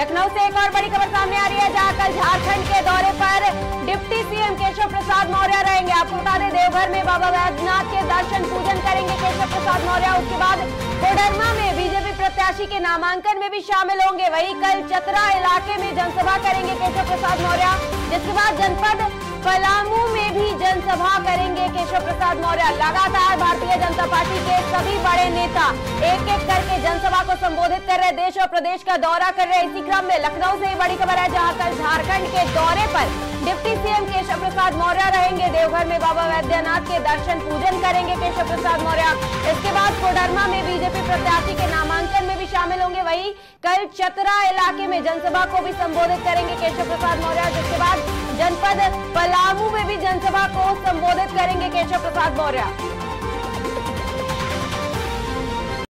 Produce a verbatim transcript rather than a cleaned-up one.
लखनऊ से एक और बड़ी खबर सामने आ रही है, जहां कल झारखंड के दौरे पर डिप्टी सीएम केशव प्रसाद मौर्य रहेंगे। आपको बता दें, देवघर में बाबा वैद्यनाथ के दर्शन पूजन करेंगे केशव प्रसाद मौर्य। उसके बाद कोडरमा में बीजेपी प्रत्याशी के नामांकन में भी शामिल होंगे। वहीं कल चतरा इलाके में जनसभा करेंगे केशव प्रसाद मौर्य, जिसके बाद जनपद पलामू में भी जनसभा करेंगे केशव प्रसाद मौर्य। लगातार भारतीय जनता पार्टी के सभी बड़े नेता एक एक करके जनसभा को संबोधित कर रहे, देश और प्रदेश का दौरा कर रहे। इसी क्रम में लखनऊ से बड़ी खबर है, जहां कल झारखंड के दौरे पर डिप्टी सीएम केशव प्रसाद मौर्य रहेंगे। देवघर में बाबा वैद्यनाथ के दर्शन पूजन करेंगे केशव प्रसाद मौर्य। इसके बाद कोडरमा में बीजेपी प्रत्याशी के नामांकन में भी शामिल होंगे। वहीं कल चतरा इलाके में जनसभा को भी संबोधित करेंगे केशव प्रसाद मौर्य, जिसके बाद जनपद पलामू में भी जनसभा को संबोधित करेंगे केशव प्रसाद मौर्य।